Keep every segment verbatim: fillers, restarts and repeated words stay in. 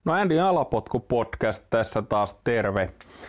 No Andy Alapotku podcast tässä taas terve.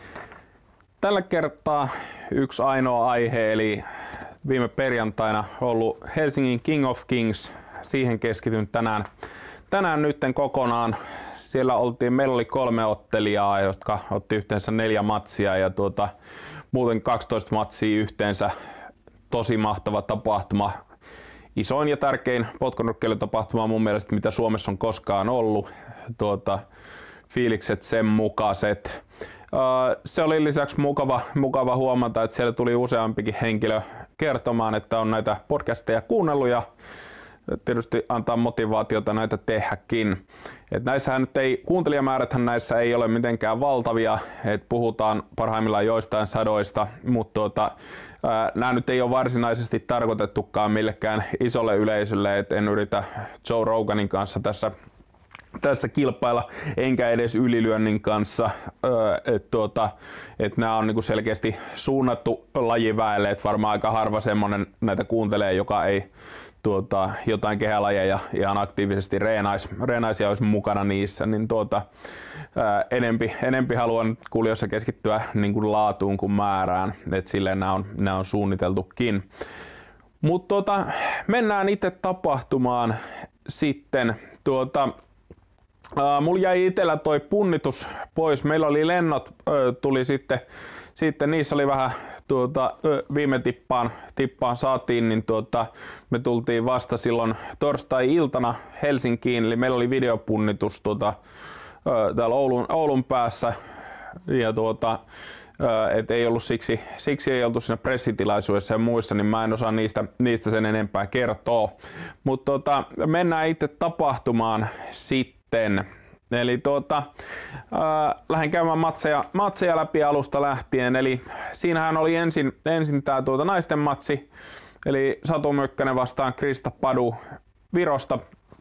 Tällä kertaa yksi ainoa aihe, eli viime perjantaina ollut Helsingin King of Kings. Siihen keskityn tänään, tänään nytten kokonaan. Siellä oltiin, meillä oli kolme ottelijaa, jotka otti yhteensä neljä matsia ja tuota, muuten kaksitoista matsia yhteensä. Tosi mahtava tapahtuma. Isoin ja tärkein potkunyrkkeilytapahtuma mun mielestä, mitä Suomessa on koskaan ollut. Tuota, fiilikset sen mukaiset. Se oli lisäksi mukava, mukava huomata, että siellä tuli useampikin henkilö kertomaan, että on näitä podcasteja kuunnellut ja tietysti antaa motivaatiota näitä tehdäkin. Et näissähän nyt ei, kuuntelijamääräthän näissä ei ole mitenkään valtavia, että puhutaan parhaimmillaan joistain sadoista, mutta tuota, nämä nyt ei ole varsinaisesti tarkoitettukaan millekään isolle yleisölle, et en yritä Joe Roganin kanssa tässä tässä kilpailla, enkä edes ylilyönnin kanssa, että tuota, et nämä on niinku selkeästi suunnattu lajiväelle, että varmaan aika harva semmonen näitä kuuntelee, joka ei tuota, jotain kehälajeja ihan aktiivisesti reenais, reenaisia olisi mukana niissä, niin tuota, ää, enempi, enempi haluan kuulijoissa keskittyä niinku laatuun kuin määrään, että silleen nämä on, nämä on suunniteltukin. Mutta tuota, mennään itse tapahtumaan sitten. Tuota, Uh, mulla jäi itellä toi punnitus pois. Meillä oli lennot, uh, tuli sitten, sitten niissä oli vähän tuota, uh, viime tippaan, tippaan saatiin, niin tuota, me tultiin vasta silloin torstai-iltana Helsinkiin, eli meillä oli videopunnitus tuota, uh, täällä Oulun, Oulun päässä, ja tuota, uh, et ei ollut siksi, siksi ei oltu siinä pressitilaisuudessa ja muissa, niin mä en osaa niistä, niistä sen enempää kertoa. Mutta tuota, mennään itse tapahtumaan sitten. Eli tuota, äh, lähden käymään matseja, matseja läpi alusta lähtien. Eli siinähän oli ensin, ensin tää tuota naisten matsi, eli Satu Mykkänen vastaan Krista Padu Virosta.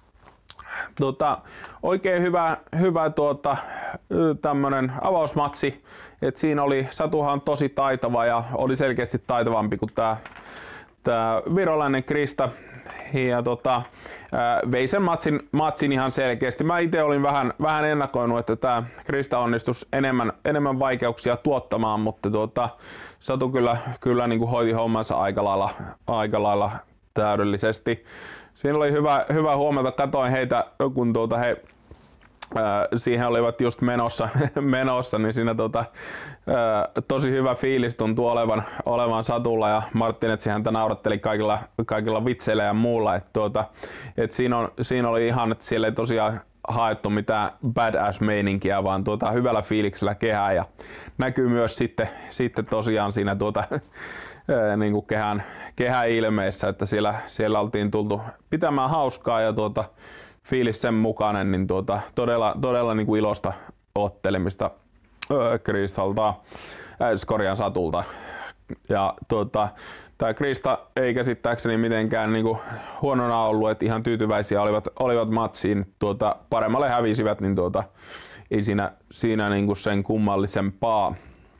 Tuota, oikein hyvä, hyvä tuota, tämmönen avausmatsi. Et siinä oli, Satuhan tosi taitava ja oli selkeästi taitavampi kuin tää, tää virolainen Krista. Ja tota, vei sen matsin, matsin ihan selkeästi. Mä itse olin vähän, vähän ennakoinut, että tämä Krista onnistus enemmän, enemmän vaikeuksia tuottamaan, mutta tuota, Satu kyllä, kyllä niin kuin hoiti hommansa aika lailla, aika lailla täydellisesti. Siinä oli hyvä, hyvä huomata, katoin heitä, kun tuota he Äh, siihen olivat just menossa, menossa niin siinä tota, äh, tosi hyvä fiilis tuntui olevan, olevan Satulla ja Martinetsi häntä nauratteli kaikilla, kaikilla vitseillä ja muulla. Et tuota, et siinä, on, siinä oli ihan, että siellä ei tosiaan haettu mitään badass-meininkiä, vaan tuota, hyvällä fiiliksellä kehää ja näkyy myös sitten, sitten tosiaan siinä tuota, ää, niin kuin kehän, kehän ilmeessä, että siellä, siellä oltiin tultu pitämään hauskaa ja tuota, fiilis sen mukainen, niin tuota, todella, todella niin kuin ilosta ottelemista öö, Kristalta, äh, Skorian Satulta. Ja tuota, tämä Krista ei käsittääkseni mitenkään niin kuin huonona ollut, että ihan tyytyväisiä olivat, olivat matsiin, tuota, paremmalle hävisivät, niin tuota, ei siinä, siinä niin kuin sen kummallisempaa.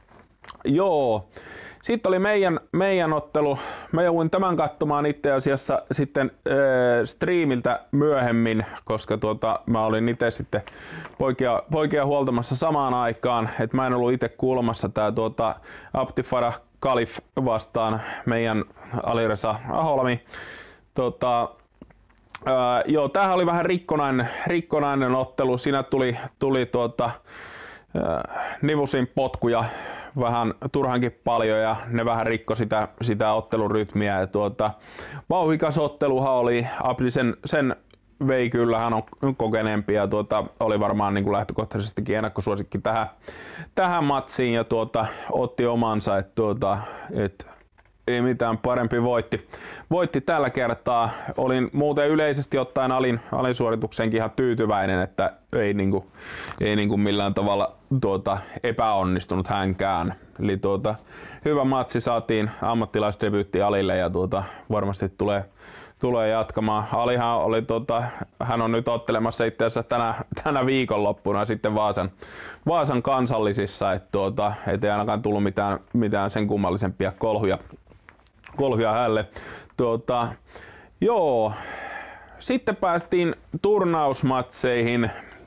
Joo. Sitten oli meidän, meidän ottelu. Mä jouduin tämän katsomaan itse asiassa sitten äh, striimiltä myöhemmin, koska tuota, mä olin itse sitten poikia, poikia huoltamassa samaan aikaan. Et mä en ollut itse kuulemassa tää tuota, Abdi Farah Khalif vastaan meidän Alireza Aholami. Tota, äh, joo, tämähän oli vähän rikkonainen, rikkonainen ottelu. Siinä tuli, tuli tuota, äh, Nivusin potkuja vähän turhankin paljon ja ne vähän rikko sitä, sitä ottelurytmiä. Ja tuota, vauhdikas otteluhan oli, Abdi sen, sen vei kyllä, hän on kokeneempi ja tuota, oli varmaan niin kuin lähtökohtaisestikin ennakkosuosikki tähän, tähän matsiin ja tuota, otti omansa, että tuota, et, ei mitään, parempi voitti. Voitti tällä kertaa. Olin muuten yleisesti ottaen alin, alisuoritukseenkin ihan tyytyväinen, että ei, niinku, ei niinku millään tavalla tuota, epäonnistunut hänkään. Eli tuota, hyvä matsi, saatiin ammattilaisdebyytti Alille ja tuota, varmasti tulee, tulee jatkamaan. Alihan oli, tuota, hän on nyt ottelemassa itse asiassa tänä, tänä viikonloppuna sitten Vaasan, Vaasan kansallisissa, että tuota, ei ainakaan tullut mitään, mitään sen kummallisempia kolhuja. kolhuja hälle. Tuota, joo. Sitten päästiin turnausmatseihin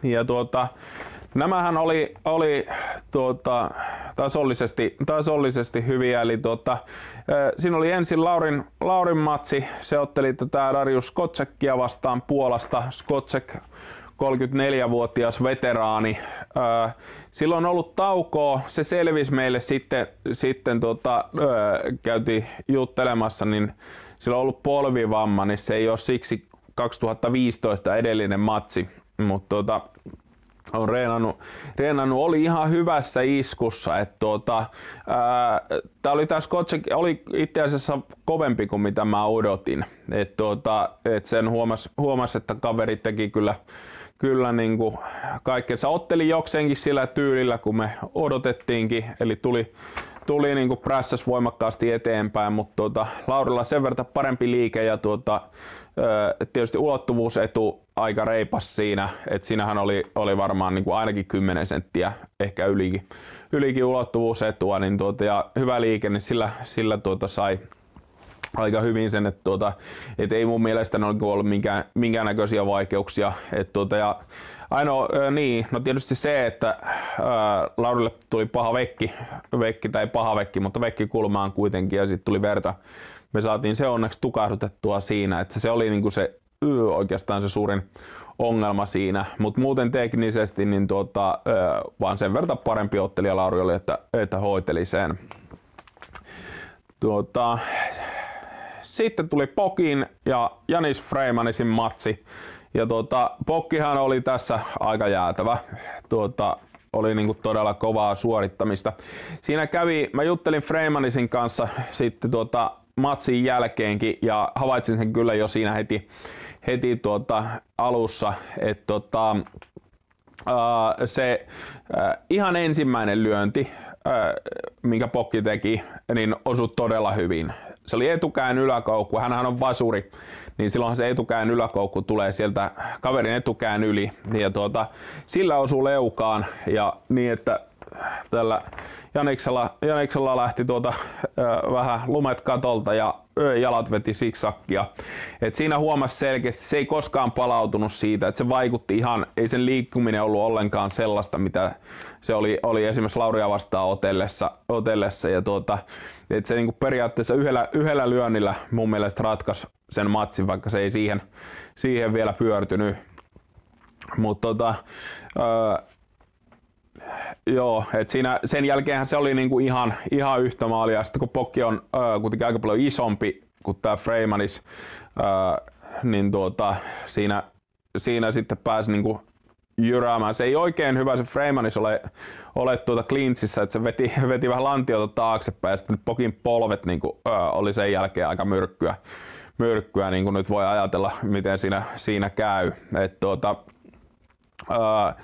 Ja tuota, nämähän oli, oli tuota, tasollisesti, tasollisesti hyviä, eli tuota, siinä oli ensin Laurin, Laurin matsi, se otteli tätä Dariusz Koczekia vastaan Puolasta. Koczek kolmekymmentäneljävuotias veteraani. Silloin on ollut taukoa, se selvisi meille sitten, sitten tuota, käytiin juttelemassa, niin sillä on ollut polvivamma, niin se ei ole siksi kaksituhattaviisitoista edellinen matsi, mutta tuota, on reenannut, reenannut, oli ihan hyvässä iskussa, että tuota, tää oli tää Koczek oli itse asiassa kovempi kuin mitä mä odotin, että tuota, et sen huomas, huomas, että kaveri teki kyllä kyllä niinku kaikkensa, otteli jokseenkin sillä tyylillä kun me odotettiinkin, eli tuli tuli niinku prässäs voimakkaasti eteenpäin, mutta tuota, Laurilla sen verran parempi liike ja tuota, tietysti ulottuvuusetu aika reipas siinä, että siinähän oli, oli varmaan niinku ainakin kymmenen senttiä, ehkä ylikin, ylikin ulottuvuusetua, niin tuota, ja hyvä liike, niin sillä, sillä tuota sai aika hyvin sen, että tuota, et ei mun mielestä ne ollut minkään, minkäännäköisiä vaikeuksia. Et tuota, ja ainoa, ää, niin, no tietysti se, että ää, Laurille tuli paha vekki, vekki tai paha vekki, mutta vekki kulmaan kuitenkin ja sitten tuli verta. Me saatiin se onneksi tukahdutettua siinä, että se oli niinku se yö, oikeastaan se suurin ongelma siinä, mutta muuten teknisesti niin tuota, ää, vaan sen verran parempi ottelija Lauri oli, että, että hoiteli sen. Tuota, sitten tuli Pokin ja Janis Freymanisin matsi. Ja tuota, Pokkihan oli tässä aika jäätävä. Tuota, oli niinku todella kovaa suorittamista. Siinä kävi, mä juttelin Freymanisin kanssa sitten tuota matsin jälkeenkin ja havaitsin sen kyllä jo siinä heti, heti tuota alussa, että tuota, ää, se ää, ihan ensimmäinen lyönti, ää, minkä Pokki teki, niin osui todella hyvin. Se oli etukään yläkoukku, hänhän on vasuri, niin silloinhan se etukään yläkoukku tulee sieltä kaverin etukään yli. Ja tuota, sillä osui leukaan ja niin, että tällä Janiksella, Janiksella lähti tuota, ö, vähän lumet katolta ja ö, jalat veti siksakkia. Et siinä huomasi selkeästi, se ei koskaan palautunut siitä, että se vaikutti ihan, ei sen liikkuminen ollut ollenkaan sellaista, mitä se oli, oli esimerkiksi Lauria vastaan otellessa. otellessa ja tuota, et se niinku periaatteessa yhdellä, yhdellä lyönnillä mun mielestä ratkaisi sen matsin, vaikka se ei siihen, siihen vielä pyörtynyt. Mutta tota, öö, joo, et siinä, sen jälkeenhän se oli niinku ihan, ihan yhtä maalia. Sitten kun Pokki on öö, kuitenkin aika paljon isompi kuin tämä Freymanis, öö, niin tuota, siinä, siinä sitten pääsi niinku jyräämään. Se ei oikein hyvä se Freymanis ole, ole tuota clinchissä, että se veti, veti vähän lantiota taaksepäin ja sitten Pokin polvet niinku, öö, oli sen jälkeen aika myrkkyä. myrkkyä, niin kuin nyt voi ajatella, miten siinä, siinä käy. Et tuota, ää,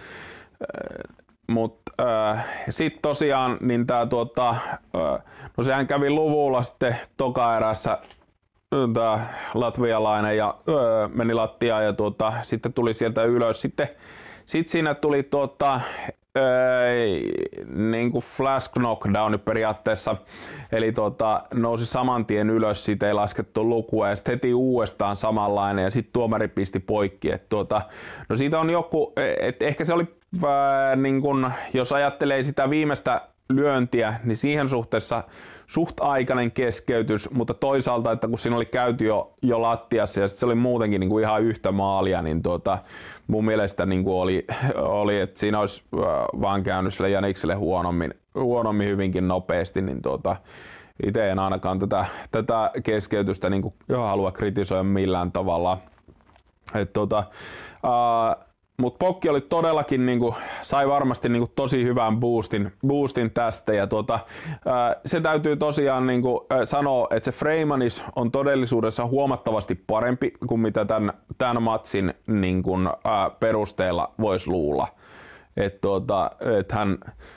mut sitten tosiaan, niin tää tuota, ää, no sehän kävi luvulla sitten toka erässä tää latvialainen ja ää, meni lattiaan ja tuota, sitten tuli sieltä ylös. Sitten sit siinä tuli tuota, Öö, niin kuin flash knockdown periaatteessa, eli tuota, nousi saman tien ylös, siitä ei laskettu lukua ja sitten heti uudestaan samanlainen ja sitten tuomari pisti poikki. Et tuota, no siitä on joku, et ehkä se oli, äh, niin kun, jos ajattelee sitä viimeistä lyöntiä, niin siihen suhteessa suht aikainen keskeytys, mutta toisaalta, että kun siinä oli käyty jo, jo lattiassa ja se oli muutenkin niin kuin ihan yhtä maalia, niin tuota, mun mielestä niin kuin oli, oli, että siinä olisi vaan käynyt sille Janikselle huonommin, huonommin hyvinkin nopeasti, niin tuota, itse en ainakaan tätä, tätä keskeytystä niin kuin halua kritisoida millään tavalla. Et tuota, ää, Mutta Pokki oli todellakin, niinku, sai varmasti niinku, tosi hyvän boostin, boostin tästä. Ja tuota, ää, se täytyy tosiaan niinku, ää, sanoa, että se Freymanis on todellisuudessa huomattavasti parempi kuin mitä tämän, tämän matsin niinku, ää, perusteella voisi luulla. Et, tuota, et hän,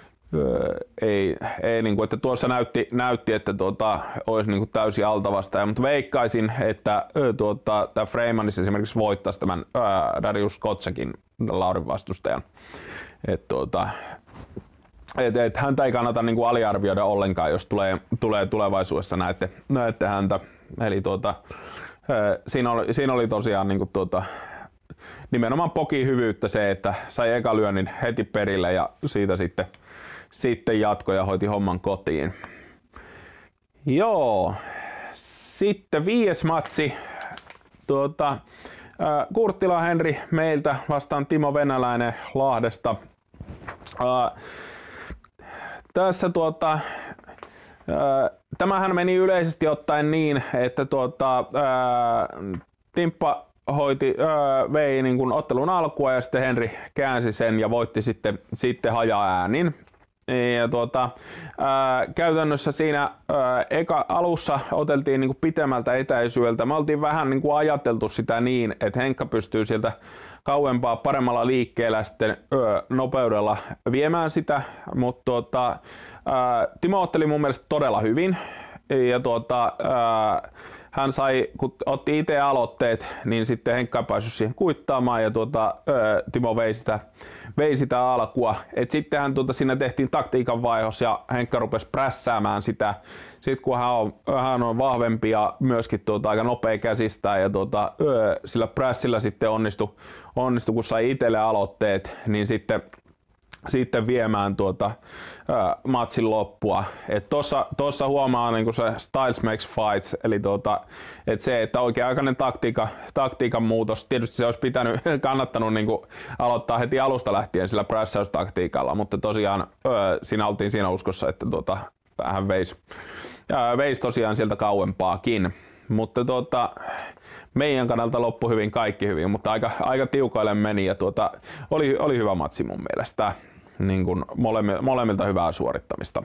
ei, ei niinku, että tuossa näytti, näytti että tuota, olisi niinku täysin altavastaja, mutta veikkaisin, että tuota, tämä Freymanis esimerkiksi voittaisi tämän ää, Dariusz Koczekin Laurin vastustajan. Et, tuota, et, et, häntä ei kannata niinku aliarvioida ollenkaan, jos tulee, tulee tulevaisuudessa näette, näette häntä. Eli tuota, ää, siinä, oli, siinä oli tosiaan niinku, tuota, nimenomaan pokin hyvyyttä se, että sai eka lyönnin heti perille ja siitä sitten, sitten jatkoi ja hoiti homman kotiin. Joo, sitten viides matsi. Tuota, Kurttila Henri meiltä vastaan Timo Venäläinen Lahdesta. Ää, tässä tuota, ää, tämähän meni yleisesti ottaen niin, että tuota, ää, Timppa hoiti, ää, vei niin kuin ottelun alkua ja sitten Henri käänsi sen ja voitti sitten, sitten hajaäänin. Ja tuota, ää, käytännössä siinä ää, eka alussa oteltiin niinku pitemmältä etäisyydeltä. Me oltiin vähän niinku ajateltu sitä niin, että Henkka pystyy sieltä kauempaa paremmalla liikkeellä sitten öö, nopeudella viemään sitä, mutta tuota, ää, Timo otteli mun mielestä todella hyvin. Ja tuota, ää, hän sai, kun otti itse aloitteet, niin sitten Henkka ei päässyt siihen kuittaamaan ja tuota, ää, Timo vei sitä, vei sitä alkua. Et sittenhän tuota, siinä tehtiin taktiikan vaihos ja Henkka rupesi prässäämään sitä. Sitten kun hän on, hän on vahvempi ja myöskin tuota, aika nopea käsistään ja tuota, öö, sillä prässillä sitten onnistui, onnistui, kun sai itselle aloitteet, niin sitten sitten viemään tuota, ää, matsin loppua. Tuossa tossa huomaa niinku se styles makes fights, eli tuota, et se, että oikea-aikainen taktiika, taktiikan muutos, tietysti se olisi pitänyt, kannattanut niinku aloittaa heti alusta lähtien sillä prässäystaktiikalla, mutta tosiaan ää, siinä oltiin siinä uskossa, että tuota, vähän veisi veis tosiaan sieltä kauempaakin. Mutta tuota, meidän kannalta loppui hyvin, kaikki hyvin, mutta aika, aika tiukoille meni ja tuota, oli, oli hyvä matsi mun mielestä. Niin kuin molemmilta, molemmilta hyvää suorittamista.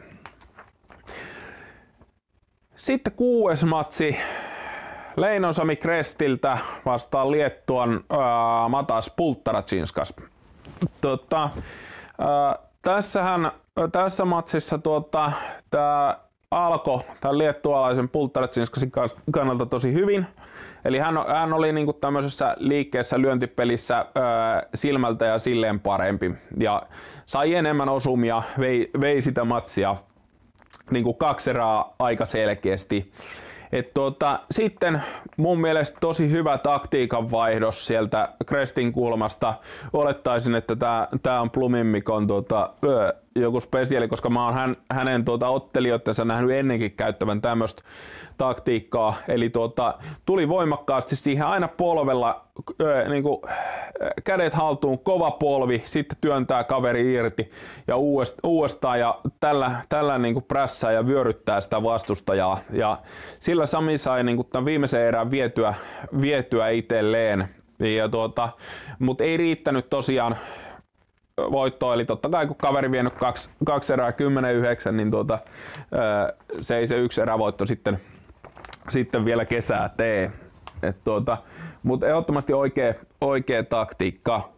Sitten kuudes matsi. Leinon-Sami Krestiltä vastaan Liettuan ää, Matas Pulttaracinskas. Tota, ää, tässähän, tässä matsissa tuota, tämä alkoi tämän liettualaisen Pulttaracinskasin kannalta tosi hyvin. Eli hän, hän oli niinku tämmöisessä liikkeessä lyöntipelissä ää, silmältä ja silleen parempi ja sai enemmän osumia, vei, vei sitä matsia niinku kaksi erää aika selkeästi. Et tuota, sitten mun mielestä tosi hyvä taktiikan vaihdos sieltä Krestin kulmasta. Olettaisin, että tää, tää on Plumin Mikon tuota, öö, joku spesiaali, koska mä oon hän, hänen tuota, ottelijoittensa nähnyt ennenkin käyttävän tämmöistä taktiikkaa. Eli tuota, tuli voimakkaasti siihen aina polvella, öö, niinku, kädet haltuun, kova polvi, sitten työntää kaveri irti ja uudestaan ja tällä, tällä niinku prässää ja vyöryttää sitä vastustajaa. Ja sillä Sami sai niinku tämän viimeisen erään vietyä, vietyä itselleen. Ja tuota, mutta ei riittänyt tosiaan voittoa, eli totta kai kun kaveri vienyt kaksi, kaksi erää kymmenen yhdeksän, niin tuota, se ei se yksi erävoitto sitten, sitten vielä kesää tee. Et tuota, mutta ehdottomasti oikea, oikea taktiikka.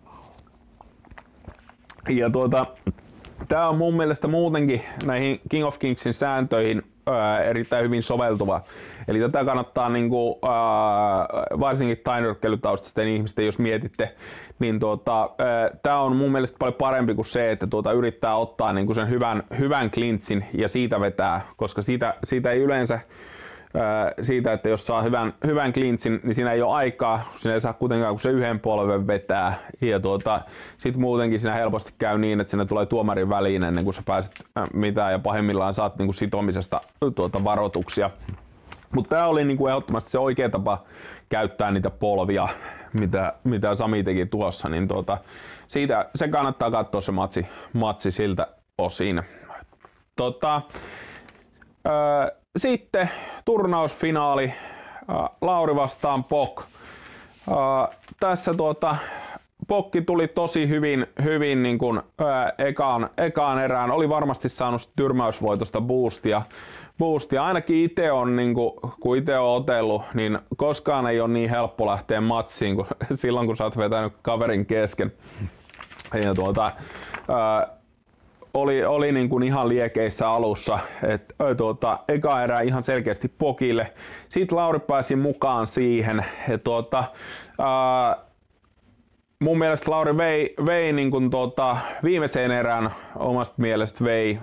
Ja tuota, tää on mun mielestä muutenkin näihin King of Kingsin sääntöihin ää, erittäin hyvin soveltuva. Eli tätä kannattaa niinku, ää, varsinkin tainyrkkeilytaustaisten ihmisten, jos mietitte, niin tuota, tää on mun mielestä paljon parempi kuin se, että tuota, yrittää ottaa niinku sen hyvän, hyvän klintsin ja siitä vetää, koska siitä, siitä ei yleensä siitä, että jos saa hyvän, hyvän klintsin, niin siinä ei ole aikaa, siinä ei saa kuitenkaan kun se yhden polven vetää. Ja tuota, sit muutenkin siinä helposti käy niin, että siinä tulee tuomarin väliin ennen kuin sä pääset mitään ja pahimmillaan saat niinku sitomisesta tuota varoituksia. Mutta tää oli niinku ehdottomasti se oikea tapa käyttää niitä polvia, mitä, mitä Sami teki tuossa. Niin tuota, siitä, se kannattaa katsoa se matsi, matsi siltä osin. Tota, öö, Sitten turnausfinaali, Lauri vastaan Pok. Tässä tuota, Pokki tuli tosi hyvin, hyvin niin kuin, ää, ekaan, ekaan erään. Oli varmasti saanut tyrmäysvoitosta boostia. boostia. Ainakin itse on, niin kuin, kun itse on otellut, niin koskaan ei ole niin helppo lähteä matsiin kuin silloin, kun sä oot vetänyt kaverin kesken. Ja tuota, ää, oli, oli niin kuin ihan liekeissä alussa, että tuota, eka erä ihan selkeästi Pokille. Sitten Lauri pääsi mukaan siihen. Ja tuota, ää, mun mielestä Lauri vei, vei niin kuin tuota, viimeiseen erään omasta mielestä vei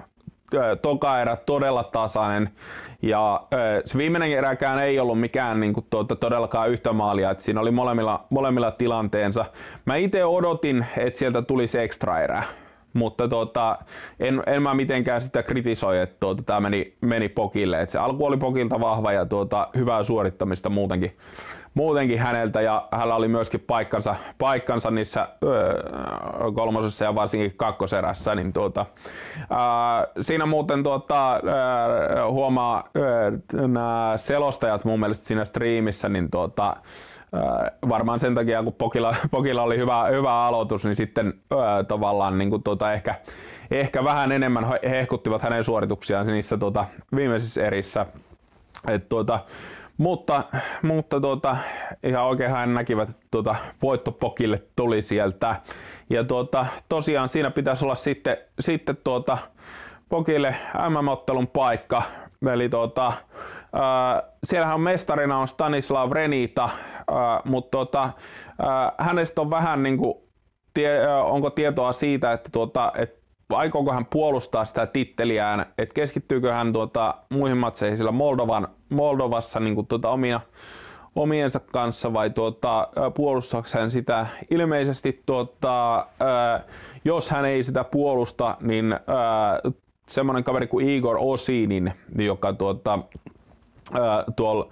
toka erä todella tasainen ja se viimeinen eräkään ei ollut mikään niin kuin, tuota, todellakaan yhtä maalia, että siinä oli molemmilla, molemmilla tilanteensa. Mä itse odotin, että sieltä tulisi extra erä, mutta tuota, en, en mä mitenkään sitä kritisoi, että tuota, tämä meni, meni Pokille. Et se alku oli Pokilta vahva ja tuota, hyvää suorittamista muutenkin. Muutenkin häneltä ja hänellä oli myöskin paikkansa, paikkansa niissä öö, kolmosessa ja varsinkin kakkoserässä. Niin tuota, ää, siinä muuten tuota, ää, huomaa ää, nämä selostajat mun mielestä siinä striimissä, niin tuota, ää, varmaan sen takia kun Pokilla, Pokilla oli hyvä, hyvä aloitus, niin sitten ää, tavallaan niin kuin tuota, ehkä, ehkä vähän enemmän hehkuttivat hänen suorituksiaan niissä tuota, viimeisissä erissä. Et, tuota, Mutta, mutta tuota, ihan oikein hän näkivät, että tuota, voitto Pokille tuli sieltä. Ja tuota, tosiaan siinä pitäisi olla sitten, sitten tuota, Pokille M M-ottelun paikka. Eli tuota, ää, siellähän on mestarina on Stanislav Renita, ää, mutta tuota, ää, hänestä on vähän niin kuin, tie, ää, onko tietoa siitä, että tuota, et aikooko hän puolustaa sitä titteliään, että keskittyykö hän tuota, muihin matseihin sillä Moldovan, Moldovassa niin kuin, tuota, omia, omiensa kanssa vai tuota, puolustaako hän sitä. Ilmeisesti tuota, ää, jos hän ei sitä puolusta, niin ää, semmoinen kaveri kuin Igor Osinin, joka tuota, ää, tuolla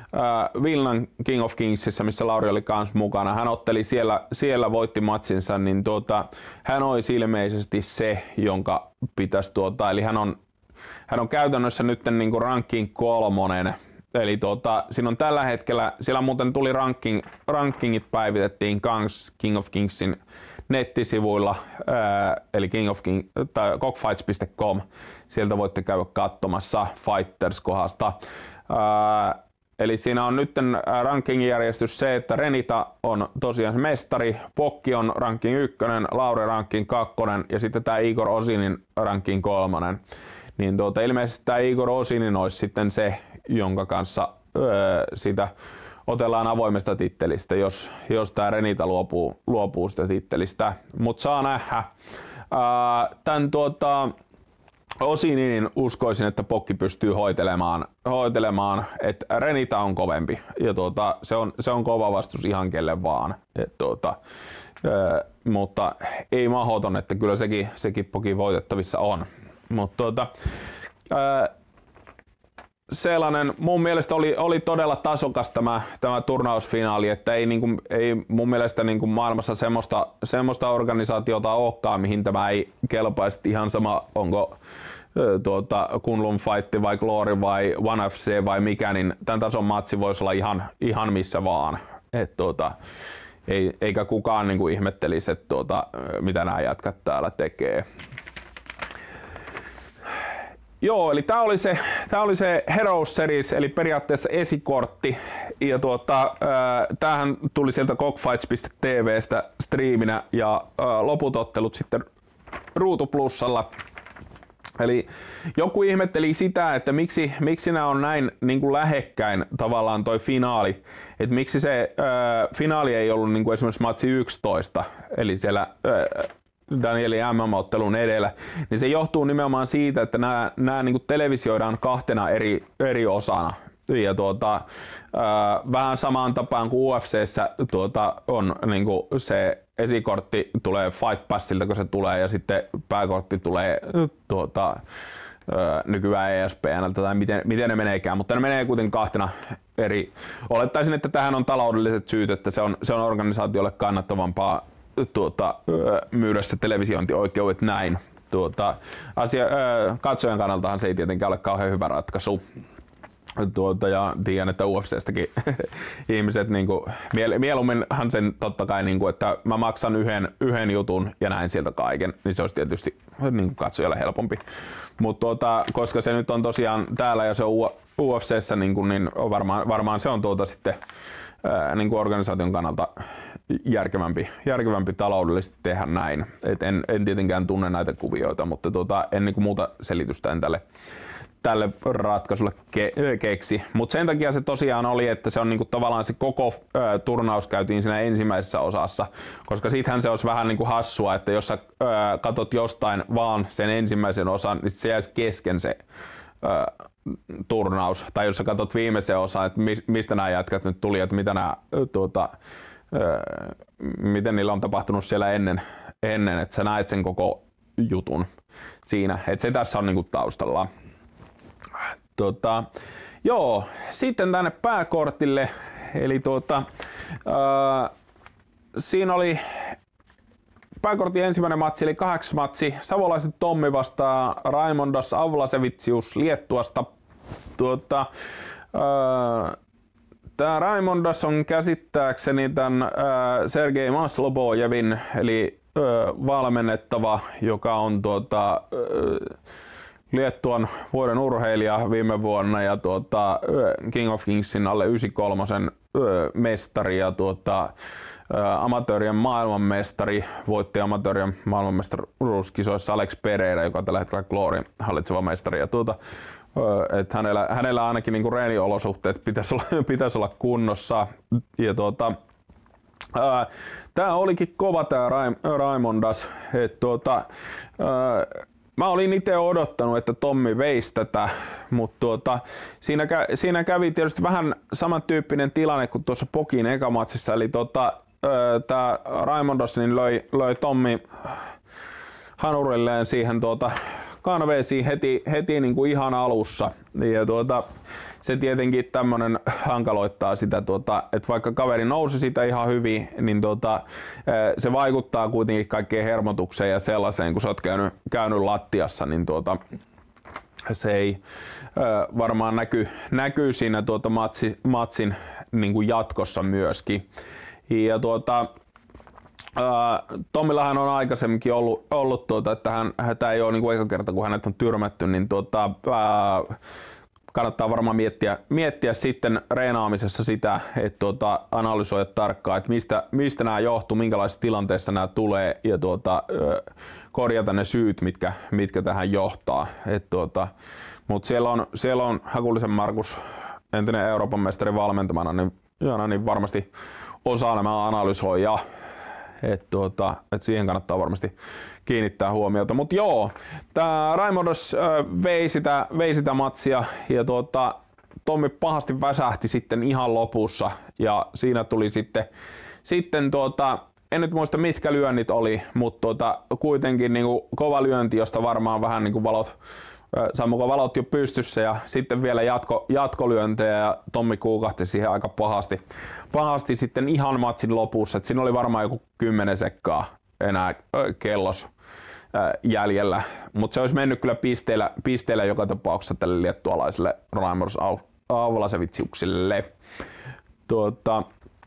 Vilnan King of Kingsissa, missä Lauri oli kans mukana. Hän otteli siellä, siellä voitti matsinsa, niin tuota, hän olisi ilmeisesti se, jonka pitäisi tuota, eli hän on, hän on käytännössä nyt niin kuin ranking kolmonen. Eli tuota, siinä on tällä hetkellä, siellä muuten tuli ranking, rankingit päivitettiin kans King of Kingsin nettisivuilla, ää, eli king of king, tai cockfights piste com. Sieltä voitte käydä katsomassa Fighters-kohdasta. Ää, Eli siinä on nyt ranking-järjestys se, että Renita on tosiaan mestari, Pokki on ranking ykkönen, Lauri ranking kakkonen ja sitten tämä Igor Osinin ranking kolmonen. Niin tuota, ilmeisesti tämä Igor Osinin olisi sitten se, jonka kanssa öö, sitä otellaan avoimesta tittelistä, jos, jos tämä Renita luopuu, luopuu sitä tittelistä. Mutta saa nähdä. Ää, tän tuota... Osinin uskoisin, että Pokki pystyy hoitelemaan, hoitelemaan että Renita on kovempi ja tuota, se, on, se on kova vastus ihan kelle vaan. Et tuota, ää, mutta ei mahdoton, että kyllä sekin, sekin Poki voitettavissa on. Mutta tuota, ää, sellainen mun mielestä oli, oli todella tasokas tämä, tämä turnausfinaali, että ei, niinku, ei mun mielestä niinku maailmassa semmoista, semmoista organisaatiota olekaan, mihin tämä ei kelpaisi. Ihan sama, onko tuota, Kunlun Fight vai Glory vai One F C vai mikä, niin tämän tason matsi voisi olla ihan, ihan missä vaan. Et, tuota, ei, eikä kukaan niinku ihmettelisi, että tuota, mitä nämä jätkät täällä tekee. Joo, eli tää oli se, tää oli se Heroes Series, eli periaatteessa esikortti. Ja tuota, ää, tämähän tuli sieltä cockfights piste t v:stä striiminä ja ää, loput ottelut sitten Ruutu Plusalla. Eli joku ihmetteli sitä, että miksi, miksi nämä on näin niin kuin lähekkäin tavallaan toi finaali. Että miksi se ää, finaali ei ollut niin kuin esimerkiksi matsi yksitoista, eli siellä ää, Danielin M M-ottelun edellä, niin se johtuu nimenomaan siitä, että nämä, nämä niin kuin televisioidaan kahtena eri, eri osana. Ja tuota, ää, vähän samaan tapaan kuin U F C:ssä tuota, on niin kuin se esikortti tulee Fight Passilta, kun se tulee, ja sitten pääkortti tulee tuota, ää, nykyään E S P N:ltä tai miten, miten ne meneekään, mutta ne menee kuitenkin kahtena eri. Olettaisin, että tähän on taloudelliset syyt, että se on, se on organisaatiolle kannattavampaa tuota, myydä se televisiointioikeudet näin. Tuota, asia, ää, katsojan kannaltahan se ei tietenkään ole kauhean hyvä ratkaisu. Tuota, ja tiedän, että U F C:stäkin ihmiset niinku, mieluumminhan sen totta kai, niinku, että mä maksan yhden, yhden jutun ja näin sieltä kaiken, niin se olisi tietysti niinku, katsojalle helpompi. Mutta tuota, koska se nyt on tosiaan täällä ja se on U F C:ssä, niinku, niin varmaan, varmaan se on tuota sitten ää, niinku organisaation kannalta järkevämpi, järkevämpi taloudellisesti tehdä näin. Et en, en tietenkään tunne näitä kuvioita, mutta tuota, en niinku muuta selitystä en tälle tälle ratkaisulle ke- keksi. Mutta sen takia se tosiaan oli, että se on niinku tavallaan se koko ö, turnaus käytiin siinä ensimmäisessä osassa, koska sittenhän se olisi vähän niinku hassua, että jos sä ö, katot jostain vaan sen ensimmäisen osan, niin se jäisi kesken se ö, turnaus. Tai jos sä katot viimeisen osan, että mi- mistä nämä jätkät nyt tuli, että mitä nämä, tuota, ö, miten niillä on tapahtunut siellä ennen, ennen, että sä näet sen koko jutun siinä, että se tässä on niinku taustalla. Tota, joo, sitten tänne pääkortille, eli tuota, ää, siinä oli pääkortin ensimmäinen matsi, eli kahdeksas matsi, savolaiset Tommi vastaa Raimondas Avlasevitsius Liettuasta. Tuota, Tämä Raimondas on käsittääkseni tämän Sergei Maslobojevin, eli ää, valmennettava, joka on tuota, ää, Liettuan vuoden urheilija viime vuonna ja tuota, King of Kingsin alle yhdeksänkymmentäkolme mestari ja tuota, amatöörien maailmanmestari, voitti amatöörien maailmanmestaruuskisoissa Alex Pereira, joka on tällä hetkellä Gloryn hallitseva mestari. Ja tuota, että hänellä, hänellä ainakin niinku reeniolosuhteet pitäisi olla, pitäisi olla kunnossa. Ja tuota, ää, tää olikin kova tää Raimondas. Et tuota, ää, Mä olin itse odottanut, että Tommi veisi tätä, mutta tuota, siinä, kä- siinä kävi tietysti vähän samantyyppinen tilanne kuin tuossa Pokin ekamatsissa. Eli tota, tämä Raimondas niin löi, löi Tommi hanurilleen siihen tuota, kanveesiin heti, heti niin kuin ihan alussa. Ja tuota, se tietenkin tämmönen hankaloittaa sitä, tuota, että vaikka kaveri nousi sitä ihan hyvin, niin tuota, se vaikuttaa kuitenkin kaikkeen hermotukseen ja sellaiseen, kun sä oot käynyt, käynyt lattiassa, niin tuota, se ei varmaan näky, näkyy siinä tuota matsi, matsin niin kuin jatkossa myöskin. Ja tuota, Tommillahan on aikaisemminkin ollut, ollut tuota, että hän, tämä ei ole niin kuin eka kerta, kun hänet on tyrmätty, niin tuota, ää, kannattaa varmaan miettiä, miettiä sitten reenaamisessa sitä, että tuota, analysoida tarkkaan, että mistä, mistä nämä johtuu, minkälaisissa tilanteissa nämä tulee ja tuota, korjata ne syyt, mitkä, mitkä tähän johtaa. Tuota, mutta siellä on, siellä on Hakulisen Markus, entinen Euroopan mestari valmentamana, niin, niin varmasti osaa nämä analysoida. Et tuota, et siihen kannattaa varmasti kiinnittää huomiota. Mutta joo, tämä Raimondas äh, vei, sitä, vei sitä matsia ja tuota, Tommi pahasti väsähti sitten ihan lopussa ja siinä tuli sitten, sitten tuota, en nyt muista mitkä lyönnit oli, mutta tuota, kuitenkin niinku kova lyönti, josta varmaan vähän niinku valot, äh, sammuko valot jo pystyssä ja sitten vielä jatko, jatkolyöntejä ja Tommi kuukahti siihen aika pahasti. Pahasti sitten ihan matsin lopussa, että siinä oli varmaan joku kymmenen sekkaa enää kellos jäljellä, mutta se olisi mennyt kyllä pisteellä, pisteellä joka tapauksessa tälle liettualaiselle Raimondas Avlasevitsiukselle. Tuota,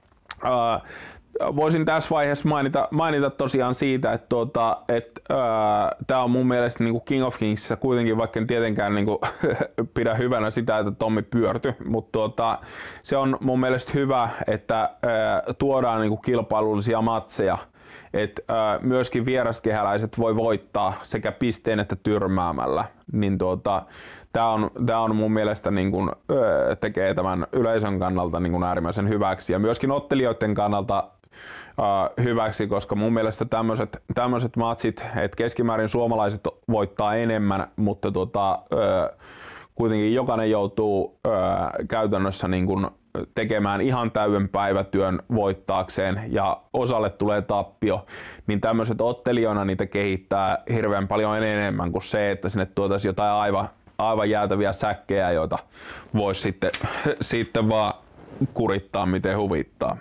ää, voisin tässä vaiheessa mainita, mainita tosiaan siitä, että tuota, et, tämä on mun mielestä niinku King of Kingsissa kuitenkin, vaikka en tietenkään niinku, pidä hyvänä sitä, että Tommi pyörtyi, mutta tuota, se on mun mielestä hyvä, että ää, tuodaan niinku kilpailullisia matseja, että myöskin vieraskehäläiset voi voittaa sekä pisteen että tyrmäämällä, niin tuota, Tämä on, tää on mun mielestä niin kun, öö, tekee tämän yleisön kannalta niin kun äärimmäisen hyväksi ja myöskin ottelijoiden kannalta öö, hyväksi, koska mun mielestä tämmöiset matsit, että keskimäärin suomalaiset voittaa enemmän, mutta tota, öö, kuitenkin jokainen joutuu öö, käytännössä niin kun tekemään ihan täyden päivätyön voittaakseen ja osalle tulee tappio, niin tämmöiset ottelijoina niitä kehittää hirveän paljon enemmän kuin se, että sinne tuotaisiin jotain aivan aivan jäätäviä säkkejä, joita voisi sitten, sitten vaan kurittaa miten huvittaa.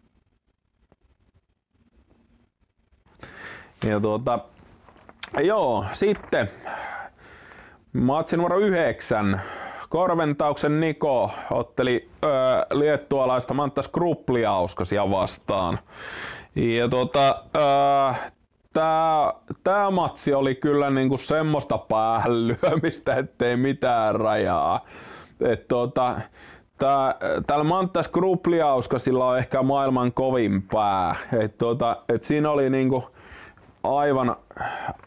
Ja tuota, joo, sitten matsi numero yhdeksän. Korventauksen Niko otteli öö, liettualaista Mantas Grubliauskasia vastaan. Ja tuota, öö, Tää, tää matsi oli kyllä niinku semmoista päähän lyömistä, ettei mitään rajaa. Et tota, tää, täällä Mantas Grubliauskasilla on ehkä maailman kovin pää. Et tota, et siinä oli niinku aivan,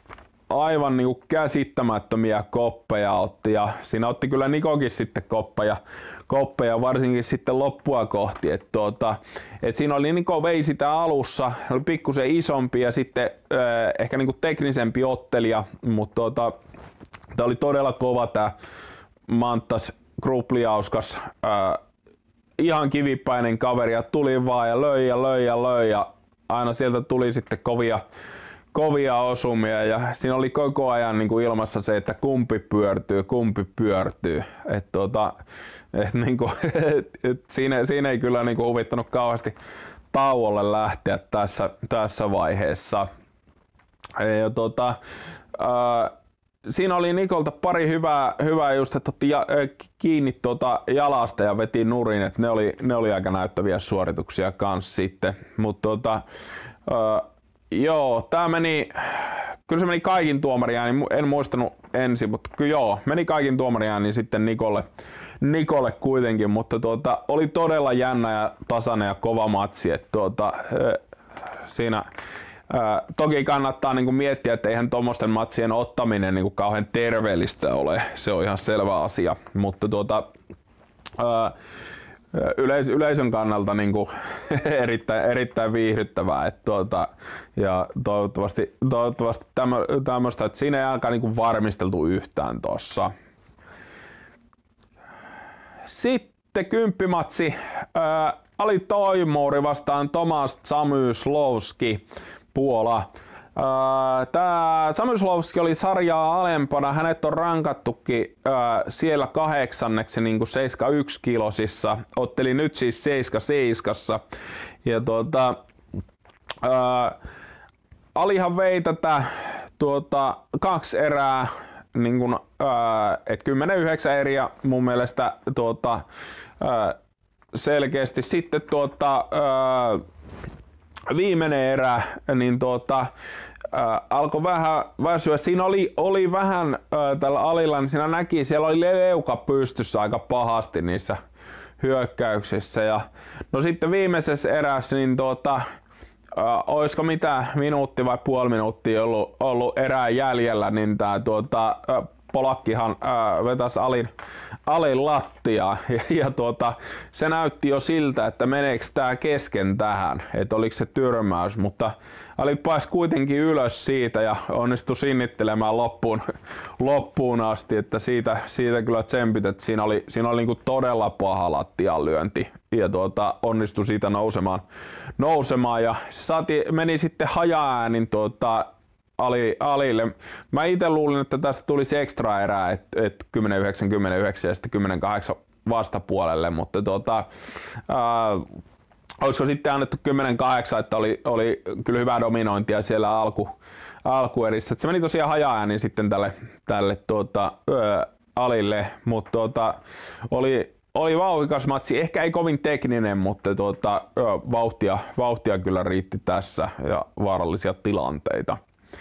aivan niinku käsittämättömiä koppeja otti ja siinä otti kyllä Nikokin sitten koppeja, koppeja varsinkin sitten loppua kohti. Et tuota, et siinä oli Niko vei sitä alussa, oli pikkusen isompi ja sitten äh, ehkä niinku teknisempi ottelija, mutta tuota, tää oli todella kova tää Mantas Grubliauskas. Äh, ihan kivipäinen kaveri ja tuli vaan ja löi ja löi ja löi ja aina sieltä tuli sitten kovia kovia osumia ja siinä oli koko ajan niin kuin ilmassa se, että kumpi pyörtyy, kumpi pyörtyy. Et tuota, et niin kuin, et, et siinä, siinä ei kyllä niin kuin huvittanut kauheasti tauolle lähteä tässä, tässä vaiheessa. Ja tuota, ää, siinä oli Nikolta pari hyvää, hyvää just, että otti ja, kiinni tuota jalasta ja veti nurin, että ne oli, ne oli aika näyttäviä suorituksia kans sitten. Mut tuota, ää, joo, tää meni, kyllä se meni kaikin tuomariäänin, en muistanut ensin, mutta kyllä joo, meni kaikin tuomariäänin sitten Nikolle, Nikolle kuitenkin, mutta tuota, oli todella jännä ja tasainen ja kova matsi, että tuota, siinä ää, toki kannattaa niinku miettiä, että eihän tuommoisten matsien ottaminen niinku kauhean terveellistä ole, se on ihan selvä asia, mutta tuota, ää, Yleis- yleisön kannalta niin kuin erittäin, erittäin viihdyttävää. Et tuota, ja toivottavasti, toivottavasti tämmöistä, että siinä ei ainakaan niin kuin varmisteltu yhtään tuossa. Sitten kymppimatsi. Ää, Ali Toimuuri vastaan Tomasz Zamyslowski, Puola. Tämä Zamyslowski oli sarjaa alempana, hänet on rankattukin ää, siellä kahdeksanneksi niin kuin seitsemänkymmentäyksi kilosissa, otteli nyt siis seitsemänkymmentäseitsemän. Ja tuota, ää, Alihan vei tätä tuota, kaksi erää, niin kuin, ää, et kymmenen yhdeksän eriä mun mielestä tuota, ää, selkeästi. Sitten tuota, ää, viimeinen erä, niin tuota, äh, alkoi vähän väsyä. Siinä oli, oli vähän äh, tällä Alilla, niin siinä näki, siellä oli leuka pystyssä aika pahasti niissä hyökkäyksissä. Ja, no sitten viimeisessä erässä, niin tuota, äh, olisiko mitä minuutti vai puoli minuuttia ollut, ollut erää jäljellä, niin tää tuota, äh, Polakkihan äh, vetäisi Alin, Alin lattiaa ja, ja tuota, se näytti jo siltä, että meneekö tää kesken tähän, että oliko se tyrmäys, mutta Ali pääsi kuitenkin ylös siitä ja onnistui sinnittelemään loppuun, loppuun asti, että siitä, siitä kyllä tsempit, että siinä oli, siinä oli niinku todella paha lattianlyönti ja tuota, onnistui siitä nousemaan, nousemaan ja saati, meni sitten hajaäänin tuota, Ali, Alille. Mä itse luulin, että tästä tulisi ekstra erää, että et kymmenen yhdeksän, kymmenen yhdeksän ja sitten kymmenen kahdeksan vastapuolelle, mutta tuota, ää, olisiko sitten annettu kymmenen kahdeksan, että oli, oli kyllä hyvää dominointia siellä alku, alkuerissä. Et se meni tosiaan hajaäänin sitten tälle, tälle tuota, ää, Alille, mutta tuota, oli, oli vauhdikas matsi, ehkä ei kovin tekninen, mutta tuota, ää, vauhtia, vauhtia kyllä riitti tässä ja vaarallisia tilanteita.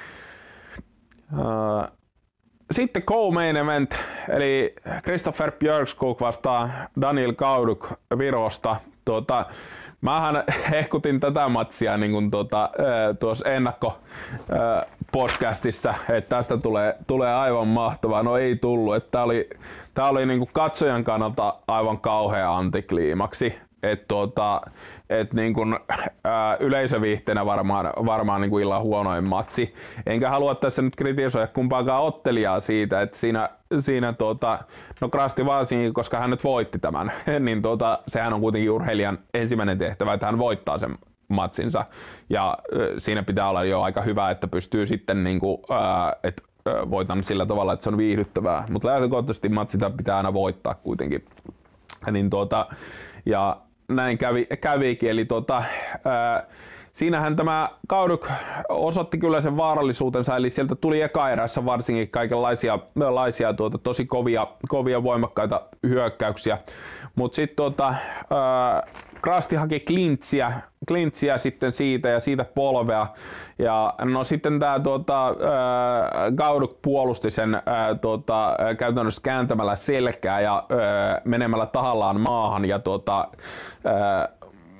Sitten co-main event, eli Christopher Björkskog vastaan Daniil Gauduk Virosta. Tuota, mähän hehkutin tätä matsia niin kuin tuota, tuossa ennakko podcastissa, että tästä tulee, tulee aivan mahtavaa. No ei tullut, että tää oli, tää oli niin kuin katsojan kannalta aivan kauhea antikliimaksi. Et tuota, et niin kun, ää, yleisöviihteenä varmaan, varmaan niin kuin illan huonoin matsi. Enkä halua tässä nyt kritisoida kumpaakaan ottelijaa siitä, että siinä, siinä tuota, no Krasti varsinkin, koska hän nyt voitti tämän, niin tuota, sehän on kuitenkin urheilijan ensimmäinen tehtävä, että hän voittaa sen matsinsa. Ja ää, siinä pitää olla jo aika hyvä, että pystyy sitten niin kuin, ää, et, ää, voitan sillä tavalla, että se on viihdyttävää. Mutta lähtökohtaisesti matsinta pitää aina voittaa kuitenkin. Niin tuota, ja näin kävi, kävikin, eli tota, ää, siinähän tämä Gauduk osoitti kyllä sen vaarallisuutensa, eli sieltä tuli eka erässä varsinkin kaikenlaisia laisia, tuota, tosi kovia, kovia voimakkaita hyökkäyksiä, mutta sitten tuota, Krasti haki klintsiä, klintsiä sitten siitä ja siitä polvea, ja no sitten tämä tuota, Gauduk puolusti sen ää, tuota, käytännössä kääntämällä selkää ja ää, menemällä tahallaan maahan ja tuota, ää,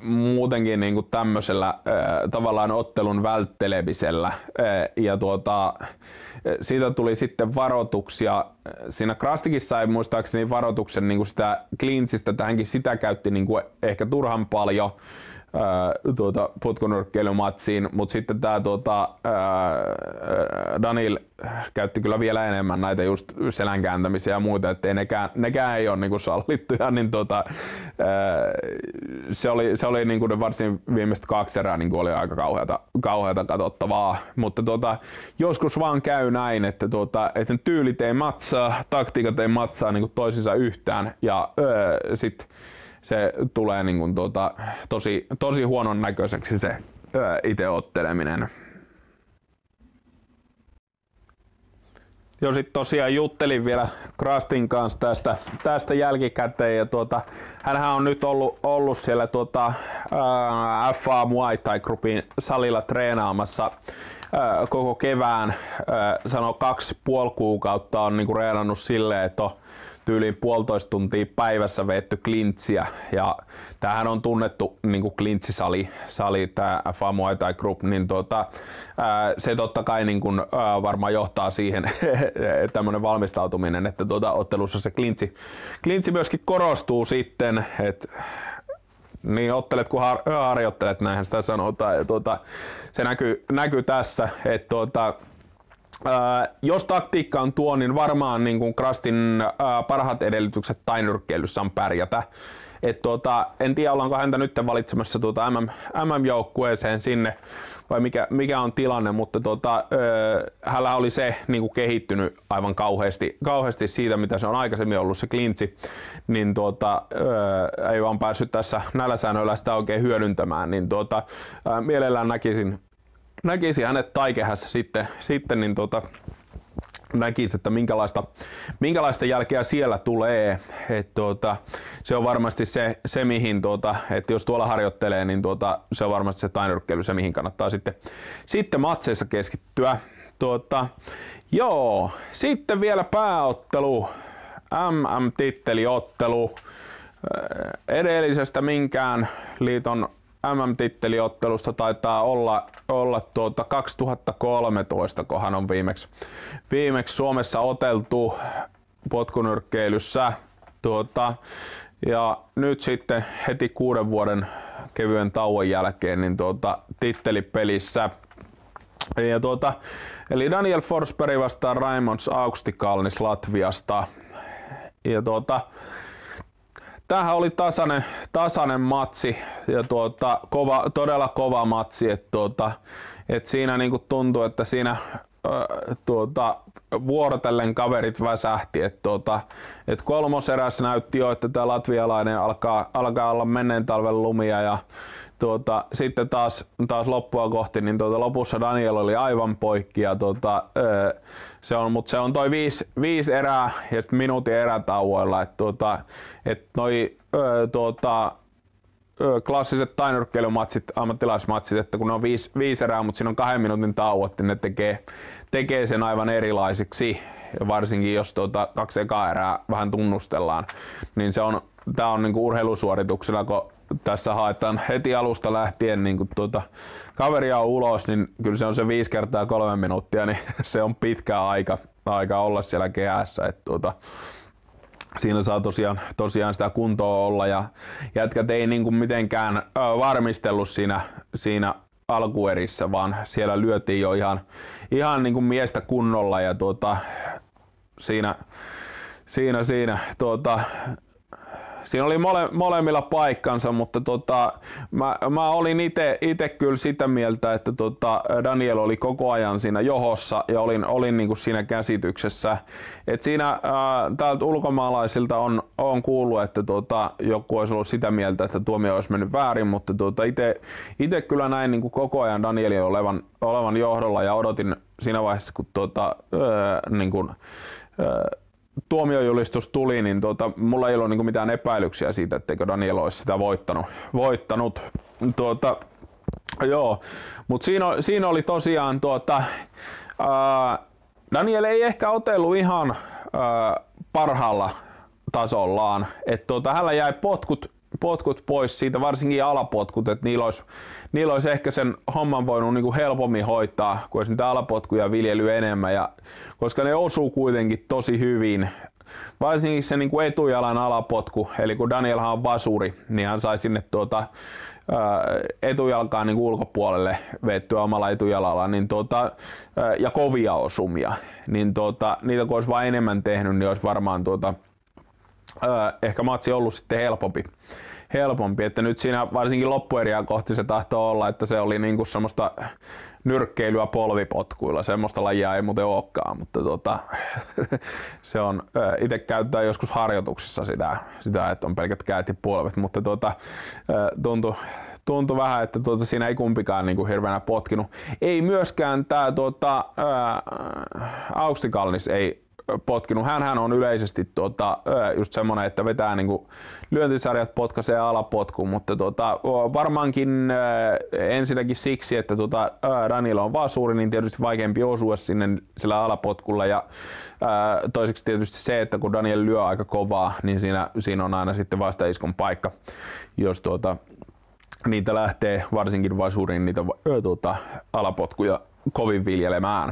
muutenkin niin kuin tämmöisellä äh, tavallaan ottelun välttelemisellä äh, ja tuota, siitä tuli sitten varoituksia. Siinä Krastikin sai muistaakseni varoituksen niin kuin sitä clinchistä, hänkin sitä käytti niin kuin ehkä turhan paljon tuota, potkunyrkkeilymatsiin, mutta sitten tämä tuota, Daniel käytti kyllä vielä enemmän näitä just selän kääntämisiä ja muita, ettei nekään, nekään ei ole niinku sallittuja, niin tuota, ää, se oli, se oli niinku ne varsin viimeiset kaksi erää niinku oli aika kauheata, kauheata katsottavaa, mutta tuota, joskus vaan käy näin, että, tuota, että ne tyylit ei matsaa, taktiikat ei matsaa niinku toisinsa yhtään ja ää, sit se tulee niin kuin tuota, tosi, tosi huonon näköiseksi se itse otteleminen. Jo sit tosiaan juttelin vielä Krastin kanssa tästä, tästä jälkikäteen ja tuota, hänhän on nyt ollut, ollut siellä tuota, ää, F A Muay Thai Groupin salilla treenaamassa ää, koko kevään. Ää, sanoo kaksi puoli kuukautta on niinku reenannut silleen, että on tyyliin puolitoista tuntia päivässä veetty klintsiä ja tämähän on tunnettu niinku klintsisali, sali, tää F A Muay Thai Group, niin tuota, ää, se totta kai niinku, ää, varmaan johtaa siihen tämmönen valmistautuminen, että tuota, ottelussa se klintsi, klintsi myöskin korostuu sitten, että niin ottelet kuin har- harjoittelet, näinhän sitä sanotaan ja tuota, se näkyy, näkyy tässä, että tuota, Äh, jos taktiikka on tuo, niin varmaan niin kuin Krastin äh, parhaat edellytykset tainyrkkeilyssä on pärjätä. Et, tuota, en tiedä, ollaanko häntä nyt valitsemassa tuota M M-joukkueeseen sinne vai mikä, mikä on tilanne, mutta tuota, äh, hänellä oli se niin kuin kehittynyt aivan kauheasti, kauheasti siitä, mitä se on aikaisemmin ollut se klintsi, niin tuota, äh, ei vaan päässyt tässä näillä säännöillä sitä oikein hyödyntämään, niin tuota, äh, mielellään näkisin näkisi hänet taikehässä sitten, sitten niin tota, näkisi, että minkälaista, minkälaista jälkeä siellä tulee. Et tuota, se on varmasti se, se mihin, tuota, että jos tuolla harjoittelee, niin tuota, se on varmasti se tainyrkkeily, se mihin kannattaa sitten, sitten matseissa keskittyä. Tuota, joo, sitten vielä pääottelu, M M-titteliottelu. Edellisestä minkään liiton M M-titteliottelusta taitaa olla, olla tuota kaksituhattakolmetoista, kohan on viimeksi, viimeksi Suomessa oteltu potkunyrkkeilyssä. Tuota, ja nyt sitten heti kuuden vuoden kevyen tauon jälkeen niin tuota, tittelipelissä. Ja tuota, eli Daniel Forsberg vastaan Raimonds Aukštikalnis Latviasta. Ja tuota, tämähän oli tasainen, tasainen matsi ja tuota, kova, todella kova matsi, että tuota, et siinä niinku tuntui, että siinä äh, tuota, vuorotellen kaverit väsähti, että tuota, et kolmoserässä näytti jo, että tämä latvialainen alkaa, alkaa olla menneen talven lumia ja tuota, sitten taas, taas loppua kohti, niin tuota, lopussa Daniel oli aivan poikki ja tuota, äh, se on, mutta se on toi viisi, viisi erää ja sitten minuutin erätauoilla, että tuota, et noi ö, tuota, ö, klassiset tainyrkkeilymatsit, ammattilaismatsit, että kun ne on viisi, viisi erää, mutta siinä on kahden minuutin tauot, niin ne tekee, tekee sen aivan erilaisiksi. Ja varsinkin jos tuota, kaksi ekaa erää vähän tunnustellaan, niin se on, tää on niinku urheilusuorituksella, kun tässä haetaan heti alusta lähtien niin kun tuota, kaveria on ulos, niin kyllä se on se viisi kertaa kolme minuuttia, niin se on pitkä aika, aika olla siellä kehässä. Et tuota, siinä saa tosiaan, tosiaan sitä kuntoa olla ja jätkät ei niin kuin mitenkään varmistellut siinä, siinä alkuerissä, vaan siellä lyötiin jo ihan, ihan niin kuin miestä kunnolla ja tuota, siinä, siinä, siinä tuota, Siinä oli mole, molemmilla paikkansa, mutta tota, mä, mä olin itse kyllä sitä mieltä, että tota, Daniel oli koko ajan siinä johossa ja olin, olin niinku siinä käsityksessä. Et siinä ää, täältä ulkomaalaisilta on, on kuullut, että tota, joku olisi ollut sitä mieltä, että tuomio olisi mennyt väärin, mutta tota, itse kyllä näin niinku koko ajan Danielin olevan, olevan johdolla ja odotin siinä vaiheessa, kun tota, ää, niinku, ää, tuomiojulistus tuli, niin tuota, mulla ei ollut niinku mitään epäilyksiä siitä, etteikö Daniel olisi sitä voittanut. voittanut. Tuota, joo. Mut siinä, siinä oli tosiaan, tuota, ää, Daniel ei ehkä otellut ihan ää, parhaalla tasollaan. Et tuota, hänellä jäi potkut potkut pois siitä, varsinkin alapotkut, että niillä olisi, niillä olisi ehkä sen homman voinut niin kuin helpommin hoitaa, kun olisi niitä alapotkuja viljely enemmän, ja, koska ne osuu kuitenkin tosi hyvin. Varsinkin se niin kuin etujalan alapotku, eli kun Danielhan on vasuri, niin hän sai sinne tuota, ää, etujalkaan niin kuin ulkopuolelle vettyä omalla etujalalla, niin tuota, ää, ja kovia osumia, niin tuota, niitä kun olisi vain enemmän tehnyt, niin olisi varmaan tuota, ää, ehkä matsi ollut sitten helpompi. helpompi, että nyt siinä varsinkin loppueriä kohti se tahtoo olla, että se oli niinku semmoista nyrkkeilyä polvipotkuilla, semmoista lajia ei muuten olekaan, mutta tota, se on, itse käyttää joskus harjoituksissa sitä, sitä, että on pelkät kädet ja polvet, mutta tota, tuntui, tuntui vähän, että tuota, siinä ei kumpikaan niinku hirveänä potkinut. Ei myöskään tää tuota, Austi Kalnis ei potkinut. Hänhän on yleisesti tuota, just semmonen, että vetää niinku lyöntisarjat, potkaisee alapotkuun, mutta tuota, varmaankin ensinnäkin siksi, että tuota, Daniel on vaan suuri, niin tietysti vaikeampi osua sinne sillä alapotkulla, ja ää, toiseksi tietysti se, että kun Daniel lyö aika kovaa, niin siinä, siinä on aina sitten vastaiskun paikka, jos tuota, niitä lähtee varsinkin vasuriin niitä tuota, alapotkuja kovin viljelemään.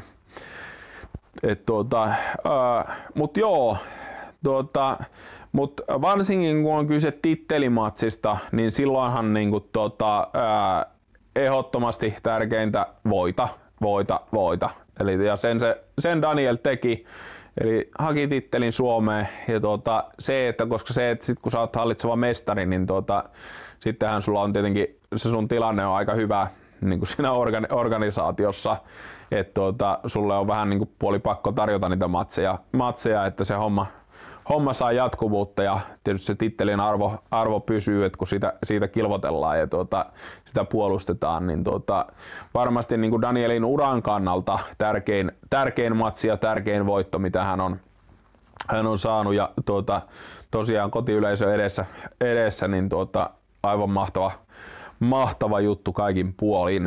Et tuota, ää, mut joo, tuota, mut varsinkin kun on kyse tittelimatsista, niin silloinhan niinku tota, ää, ehdottomasti tärkeintä voita, voita, voita. Eli ja sen, se, sen Daniel teki, eli haki tittelin Suomeen, ja tuota, se, että koska se, että sit kun sä oot hallitseva mestari, niin tuota, sittenhän sulla on tietenkin, se sun tilanne on aika hyvä niin kuin siinä organi- organisaatiossa, että tuota, sulle on vähän niin kuin puoli pakko tarjota niitä matseja, matseja että se homma, homma saa jatkuvuutta, ja tietysti se tittelin arvo, arvo pysyy, että kun siitä, siitä kilvotellaan ja tuota, sitä puolustetaan, niin tuota, varmasti niin kuin Danielin uran kannalta tärkein, tärkein matsi ja tärkein voitto, mitä hän on, hän on saanut, ja tuota, tosiaan kotiyleisö edessä, edessä niin tuota, aivan mahtava, mahtava juttu kaikin puolin.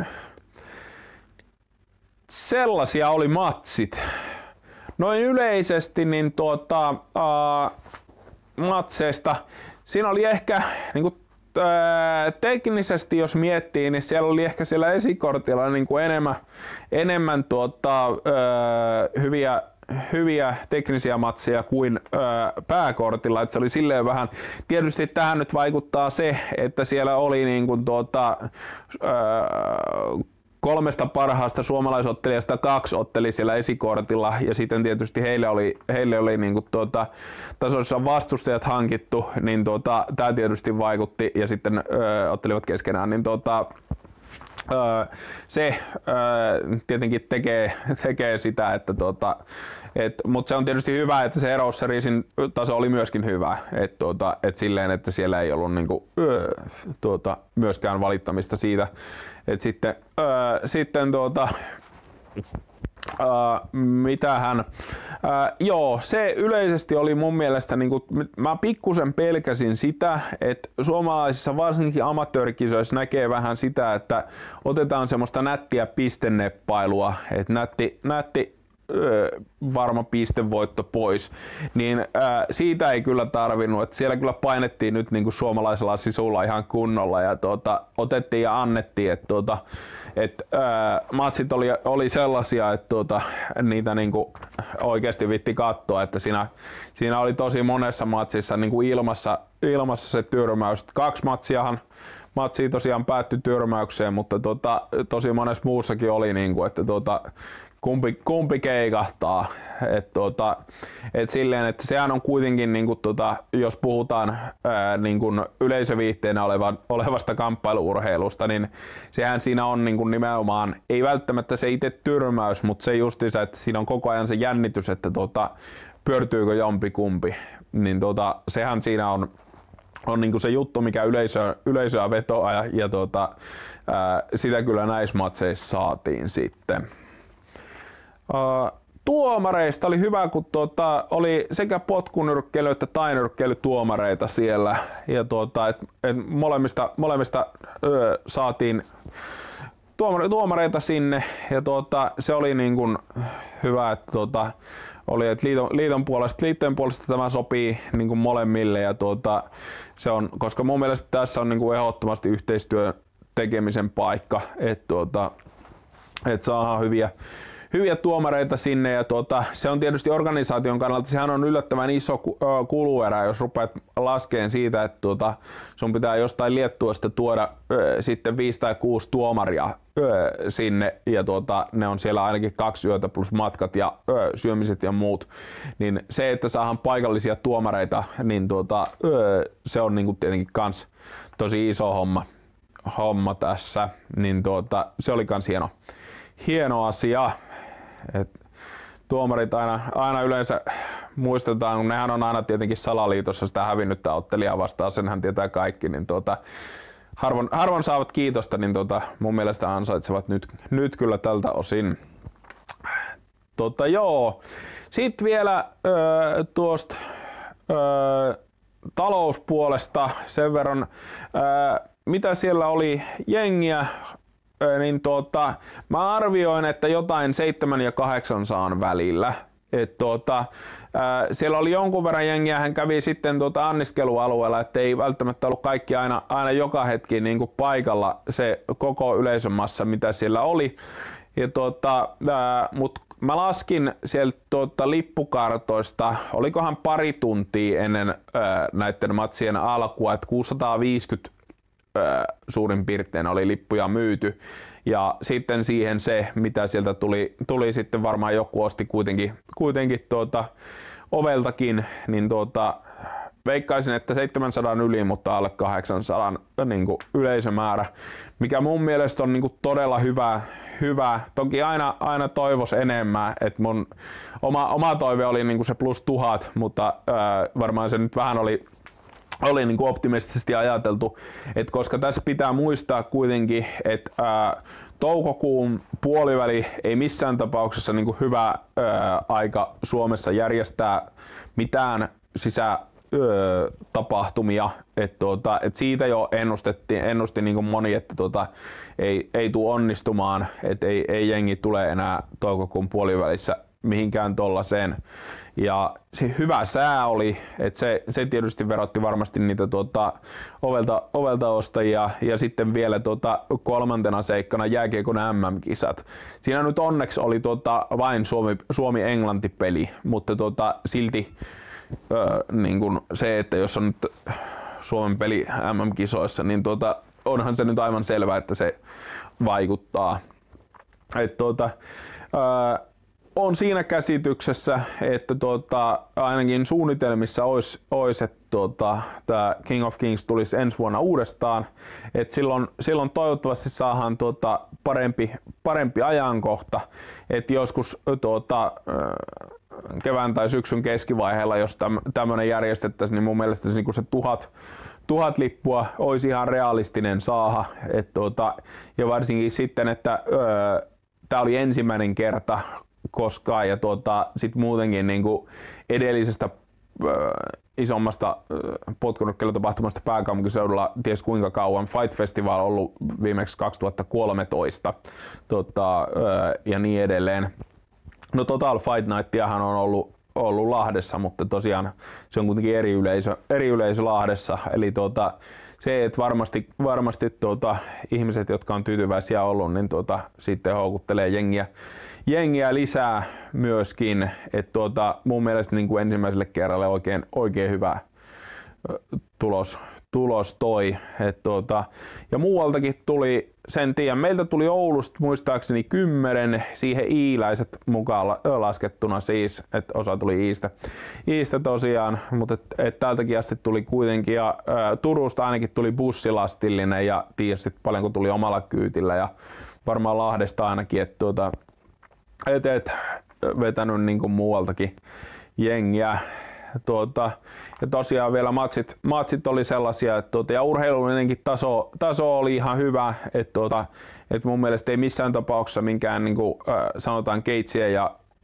Sellaisia oli matsit. Noin yleisesti niin tuota, ää, matseista siinä oli ehkä niinku, ää, teknisesti jos miettii, niin siellä oli ehkä siellä esikortilla niinku enemmän, enemmän tuota, ää, hyviä hyviä teknisiä matseja kuin ää, pääkortilla, että se oli silleen vähän, tietysti tähän nyt vaikuttaa se, että siellä oli niin kuin tuota, ää, kolmesta parhaasta suomalaisottelijasta kaksi otteli siellä esikortilla, ja sitten tietysti heille oli, heille oli niin kuin tuota, tasoissa vastustajat hankittu, niin tuota, tämä tietysti vaikutti, ja sitten ää, ottelivat keskenään, niin tuota, Öö, se öö, tietenkin tekee, tekee sitä, että tuota, et, mutta se on tietysti hyvä, että se Heroes Seriesin taso oli myöskin hyvä, et, tuota, et silleen, että siellä ei ollut niinku, öö, tuota, myöskään valittamista siitä, et sitten, öö, sitten tuota, Uh, mitähän, uh, joo, se yleisesti oli mun mielestä, niin kuin, mä pikkusen pelkäsin sitä, että suomalaisissa varsinkin amatöörikisoissa näkee vähän sitä, että otetaan semmoista nättiä pistenneppailua, että nätti, nätti öö, varma pistevoitto pois, niin ää, siitä ei kyllä tarvinnut, että siellä kyllä painettiin nyt niin kuin suomalaisella sisulla ihan kunnolla, ja tuota, otettiin ja annettiin, että tuota, et, ää, matsit oli, oli sellaisia, että tuota, niitä niinku oikeasti vitti katsoa, että siinä, siinä oli tosi monessa matsissa niinku ilmassa, ilmassa se tyrmäys. Kaksi matsiahan matsia tosiaan päättyi tyrmäykseen, mutta tota, tosi monessa muussakin oli, niinku, että tota, kumpi, kumpi keikahtaa. Et tota, et silleen, että sehän on kuitenkin, niinku, tota, jos puhutaan ää, niinku yleisöviihteenä oleva, olevasta kamppailuurheilusta, niin sehän siinä on niinku nimenomaan, ei välttämättä se itse tyrmäys, mutta se justiinsa, että siinä on koko ajan se jännitys, että tota, pyörtyykö jompi kumpi. Niin tota, sehän siinä on, on niinku se juttu, mikä yleisö, yleisöä vetoaa, ja, ja tota, ää, sitä kyllä näissä matseissa saatiin sitten. Ää, Tuomareista oli hyvä, kun tuota, oli sekä potkunyrkkeily että tainyrkkeilytuomareita siellä, ja tuota, et, et molemmista, molemmista ö, saatiin tuomareita sinne ja tuota, se oli niin kuin hyvä, että tuota, oli, että liiton, liiton puolesta, liittojen puolesta tämä sopii niin kuin molemmille ja tuota, se on, koska mun mielestä tässä on niin kuin ehdottomasti yhteistyön tekemisen paikka, että tuota, et saadaan hyviä hyviä tuomareita sinne ja tuota, se on tietysti organisaation kannalta, sehän on yllättävän iso kuluerä, jos rupeat laskeen siitä, että tuota, sun pitää jostain Liettuasta tuoda ö, sitten viisi tai kuusi tuomaria ö, sinne ja tuota, ne on siellä ainakin kaksi yötä plus matkat ja ö, syömiset ja muut, niin se, että saadaan paikallisia tuomareita, niin tuota, ö, se on niinku tietenkin kans tosi iso homma, homma tässä, niin tuota, se oli kans hieno, hieno asia. Et tuomarit aina, aina yleensä muistetaan, kun nehän on aina tietenkin salaliitossa sitä hävinnyttä ottelijaa vastaan, senhän tietää kaikki, niin tuota, harvoin, harvoin saavat kiitosta, niin tuota, mun mielestä ansaitsevat nyt, nyt kyllä tältä osin. Tota, joo. Sitten vielä öö, tuosta öö, talouspuolesta sen verran, öö, mitä siellä oli jengiä, niin tuota, mä arvioin, että jotain seitsemän ja kahdeksan saan välillä. Et tuota, ää, siellä oli jonkun verran jengiä, hän kävi sitten tuota anniskelualueella, ettei välttämättä ollut kaikki aina, aina joka hetki niin kuin paikalla se koko yleisömassa, mitä siellä oli. Ja tuota, ää, mut mä laskin sieltä tuota lippukartoista, olikohan pari tuntia ennen ää, näiden matsien alkua, että kuusisataaviisikymmentä suurin piirtein oli lippuja myyty ja sitten siihen se mitä sieltä tuli, tuli sitten varmaan joku osti kuitenkin, kuitenkin tuota, oveltakin, niin tuota, veikkaisin, että seitsemänsataa yli, mutta alle kahdeksansataa niin kuin yleisömäärä, mikä mun mielestä on niin kuin todella hyvä, hyvä. Toki aina, aina toivos enemmän, että mun oma, oma toive oli niin kuin se plus tuhat, mutta ää, varmaan se nyt vähän oli oli niin kuin optimistisesti ajateltu, että koska tässä pitää muistaa kuitenkin, että ää, toukokuun puoliväli ei missään tapauksessa niin kuin hyvä ää, aika Suomessa järjestää mitään sisätapahtumia, että tuota, et siitä jo ennustettiin, ennusti niin kuin moni, että tuota, ei, ei tule onnistumaan, että ei, ei jengi tule enää toukokuun puolivälissä mihinkään tollaiseen. Ja se hyvä sää oli, että se, se tietysti verotti varmasti niitä tuota, ovelta, ovelta ostajia ja sitten vielä tuota, kolmantena seikkana jääkiekon M M-kisat. Siinä nyt onneksi oli tuota, vain Suomi, Suomi-Englanti-peli, mutta tuota, silti öö, niin kun se, että jos on nyt Suomen peli M M-kisoissa, niin tuota, onhan se nyt aivan selvää, että se vaikuttaa. Et, tuota, öö, on siinä käsityksessä, että tuota, ainakin suunnitelmissa olisi, olisi että tuota, tämä King of Kings tulisi ensi vuonna uudestaan. Et silloin, silloin toivottavasti saadaan tuota, parempi, parempi ajankohta. Et joskus tuota, kevään tai syksyn keskivaiheella, jos tämmöinen järjestettäisiin, niin mun mielestä se, niin se tuhat, tuhat lippua olisi ihan realistinen saada. Et tuota, ja varsinkin sitten, että tämä oli ensimmäinen kerta koskaan ja tuota, sit muutenkin niin kuin edellisestä ö, isommasta potkunyrkkeilyn-tapahtumasta pääkaupunkiseudulla ties kuinka kauan. Fight Festival on ollut viimeksi kaksituhattakolmetoista tota, ö, ja niin edelleen. No Total Fight Nightiahan on ollut, ollut Lahdessa, mutta tosiaan se on kuitenkin eri yleisö, eri yleisö Lahdessa. Eli tuota, se, että varmasti, varmasti tuota, ihmiset, jotka on tyytyväisiä ollut, niin tuota, sitten houkuttelee jengiä. jengiä lisää myöskin, että tuota, mun mielestä niin kuin ensimmäiselle kerralle oikein, oikein hyvä tulos, tulos toi. Et tuota, ja muualtakin tuli, sen tiedän, meiltä tuli Oulusta muistaakseni kymmenen, siihen iiläiset mukaan laskettuna siis, että osa tuli Iistä, Iistä tosiaan, mutta et, et täältäkin asti tuli kuitenkin, ja ää, Turusta ainakin tuli bussilastillinen, ja tiedä sitten paljonko tuli omalla kyytillä, ja varmaan Lahdesta ainakin, että tuota, et, et, vetänyt niin kuin muualtakin jengiä. Tuota, ja tosiaan vielä matsit, matsit oli sellaisia, että tuota, ja urheilullinenkin taso, taso oli ihan hyvä, että tuota, et mun mielestä ei missään tapauksessa minkään niin kuin, äh, sanotaan keitsien ja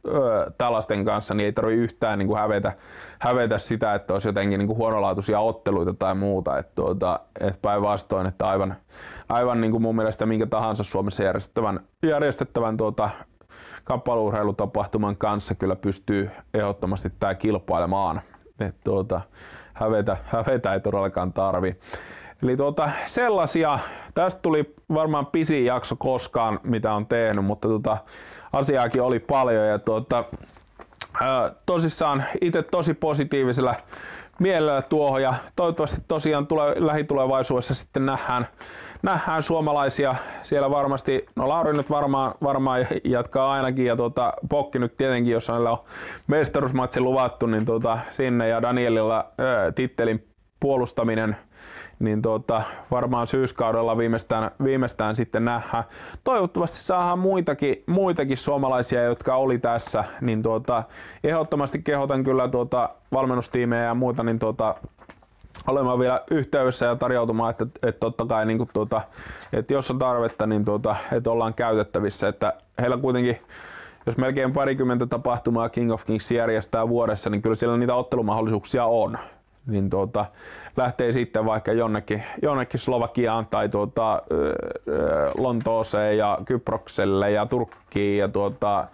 öö, tällaisten kanssa, niin ei tarvitse yhtään niin kuin hävetä, hävetä sitä, että olisi jotenkin niin kuin huonolaatuisia otteluita tai muuta. Että tuota, et päinvastoin, että aivan, aivan niin kuin mun mielestä minkä tahansa Suomessa järjestettävän, järjestettävän tuota, kamppailu-urheilutapahtuman kanssa kyllä pystyy ehdottomasti tää kilpailemaan. Et tuota, hävetä, hävetä ei todellakaan tarvi. Eli tuota, sellaisia, tästä tuli varmaan pisin jakso koskaan mitä on tehnyt, mutta tuota, asiaakin oli paljon ja tuota, ää, tosissaan itse tosi positiivisella mielellä tuohon ja toivottavasti tosiaan tule, lähitulevaisuudessa sitten nähdään, nähdään suomalaisia siellä varmasti, no Lauri nyt varmaan, varmaan jatkaa ainakin ja tuota, Pokki nyt tietenkin, jos hänellä on mestaruusmatsi luvattu, niin tuota, sinne ja Danielilla ää, tittelin puolustaminen, niin tuota, varmaan syyskaudella viimeistään, viimeistään sitten nähdään. Toivottavasti saadaan muitakin, muitakin suomalaisia, jotka oli tässä, niin tuota, ehdottomasti kehotan kyllä tuota, valmennustiimejä ja muita niin tuota, olemaan vielä yhteydessä ja tarjoutumaan, että, että totta kai niin tuota, että jos on tarvetta, niin tuota, että ollaan käytettävissä. Että heillä kuitenkin, jos melkein parikymmentä tapahtumaa King of Kings järjestää vuodessa, niin kyllä siellä niitä ottelumahdollisuuksia on. Niin tuota, lähtee sitten vaikka jonnekin, jonnekin Slovakiaan tai tuota, Lontooseen ja Kyprokselle ja Turkkiin ja tuota,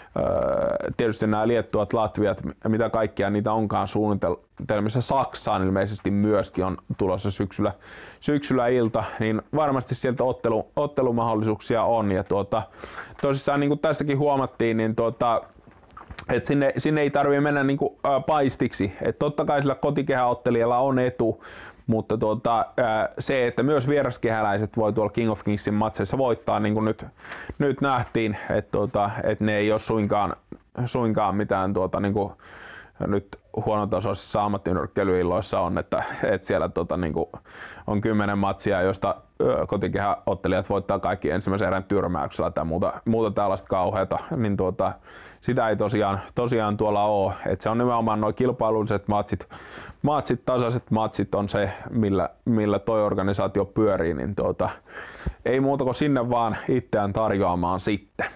tietysti nämä Liettuat, Latviat, mitä kaikkia niitä onkaan suunnitelmissa. Saksaan ilmeisesti myöskin on tulossa syksyllä, syksyllä ilta, niin varmasti sieltä ottelu, ottelumahdollisuuksia on. Ja tuota, tosissaan niin kuin tässäkin huomattiin, niin tuota, et sinne, sinne ei tarvitse mennä niinku, ä, paistiksi. Et totta kai sillä kotikehäottelijalla on etu, mutta tuota, ä, se, että myös vieraskehäläiset voi tuolla King of Kingsin matseissa voittaa, niin kuin nyt, nyt nähtiin, että tuota, et ne ei ole suinkaan, suinkaan mitään tuota, niinku, nyt huonotasoisissa ammattinyrkkeilyilloissa on, että, että siellä tota, niinku, on kymmenen matsia, josta kotikehäottelijat voittaa kaikki ensimmäisen erän tyrmäyksellä tai muuta, muuta tällaista kauheata, niin tuota, sitä ei tosiaan, tosiaan tuolla ole. Et se on nimenomaan nuo kilpailulliset matsit, matsit, tasaiset matsit on se, millä, millä toi organisaatio pyörii, niin tuota, ei muuta kuin sinne vaan itseään tarjoamaan sitten.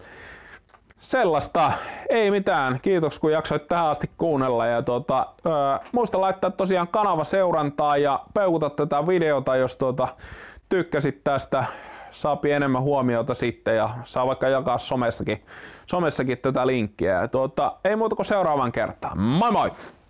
Sellaista, ei mitään. Kiitos kun jaksoit tähän asti kuunnella ja tuota, ää, muista laittaa tosiaan kanava seurantaa ja peukuta tätä videota, jos tuota, tykkäsit tästä. Saapi enemmän huomiota sitten ja saa vaikka jakaa somessakin, somessakin tätä linkkiä. Ja tuota, ei muuta kuin seuraavan kertaan. Moi moi!